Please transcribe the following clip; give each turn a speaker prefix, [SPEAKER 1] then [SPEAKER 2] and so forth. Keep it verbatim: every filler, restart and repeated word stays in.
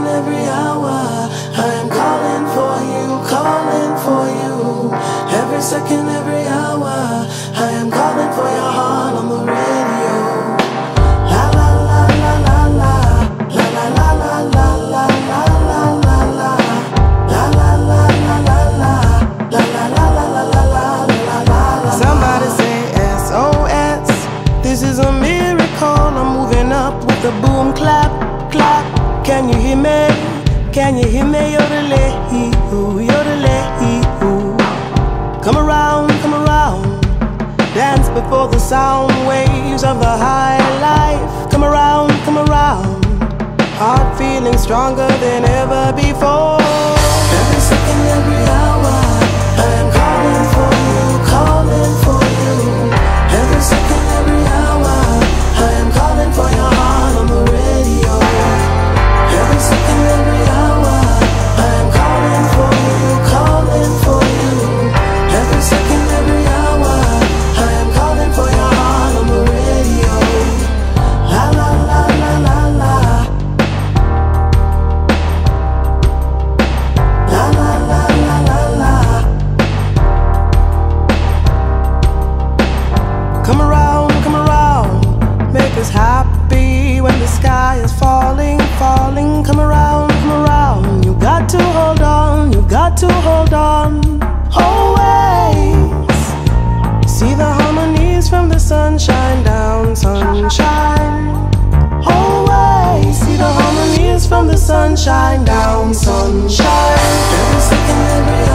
[SPEAKER 1] second, every hour, I am calling for you, calling for you. Every second, every hour, I am calling for your heart on the radio. La la la la la la, la la la la la la la la la la, la la la la la la, la la la la la la la la. Somebody say S O S. This is a miracle. I'm moving up with the boom clap clap. Can you hear me? Can you hear me? Yodelay-hoo, yodelay-hoo. Come around, come around. Dance before the sound waves of the high life. Come around, come around. Heart feeling stronger than ever before. Every second, every hour, I am calling for you, calling for you. Every second, every hour, I am calling for your heart on the radio. Every second, every hour, I am calling for you, calling for you. Every second, every hour, I am calling for your heart on the radio. La la la la la la. La la la la la la. Come around, come around, make us happy when the sky is falling, falling. Come around, come around, you got to hold on, you got to hold on. Always see the harmonies from the sunshine down, sunshine. Always see the harmonies from the sunshine down, sunshine. Every second, every